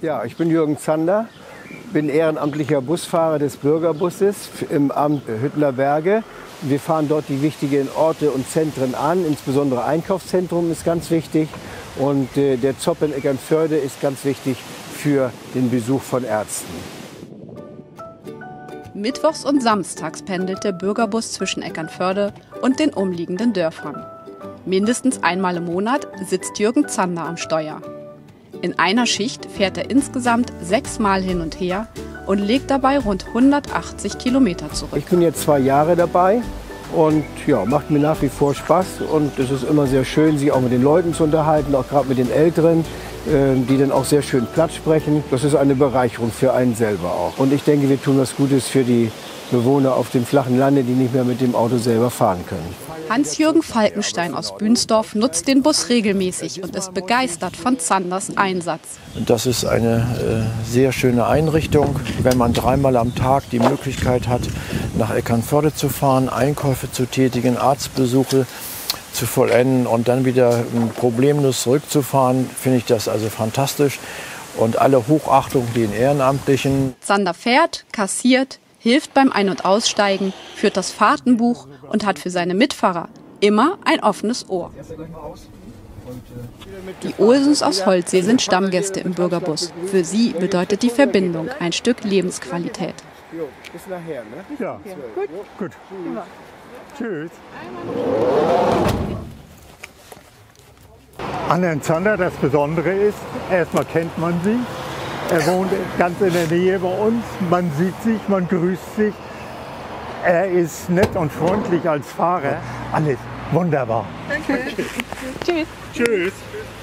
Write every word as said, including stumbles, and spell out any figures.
Ja, ich bin Jürgen Zander, bin ehrenamtlicher Busfahrer des Bürgerbusses im Amt Hüttner Berge. Wir fahren dort die wichtigen Orte und Zentren an, insbesondere Einkaufszentrum ist ganz wichtig. Und äh, der Zopp in Eckernförde ist ganz wichtig für den Besuch von Ärzten. Mittwochs und samstags pendelt der Bürgerbus zwischen Eckernförde und den umliegenden Dörfern. Mindestens einmal im Monat sitzt Jürgen Zander am Steuer. In einer Schicht fährt er insgesamt sechsmal hin und her und legt dabei rund hundertachtzig Kilometer zurück. Ich bin jetzt zwei Jahre dabei und ja, macht mir nach wie vor Spaß. Und es ist immer sehr schön, sich auch mit den Leuten zu unterhalten, auch gerade mit den Älteren, die dann auch sehr schön Platt sprechen. Das ist eine Bereicherung für einen selber auch. Und ich denke, wir tun was Gutes für die Bewohner auf dem flachen Lande, die nicht mehr mit dem Auto selber fahren können. Hans-Jürgen Falkenstein aus Bünsdorf nutzt den Bus regelmäßig und ist begeistert von Zanders Einsatz. Das ist eine äh, sehr schöne Einrichtung, wenn man dreimal am Tag die Möglichkeit hat, nach Eckernförde zu fahren, Einkäufe zu tätigen, Arztbesuche zu vollenden und dann wieder ähm, problemlos zurückzufahren, finde ich das also fantastisch. Und alle Hochachtung den Ehrenamtlichen. Zander fährt, kassiert, hilft beim Ein- und Aussteigen, führt das Fahrtenbuch und hat für seine Mitfahrer immer ein offenes Ohr. Die Olsens aus Holzsee sind Stammgäste im Bürgerbus. Für sie bedeutet die Verbindung ein Stück Lebensqualität. Bis nachher, ne? Ja, gut. Gut. Tschüss. An Herrn Zander, das Besondere ist, erstmal kennt man sie. Er wohnt ganz in der Nähe bei uns. Man sieht sich, man grüßt sich. Er ist nett und freundlich als Fahrer. Alles wunderbar. Danke. Tschüss. Tschüss.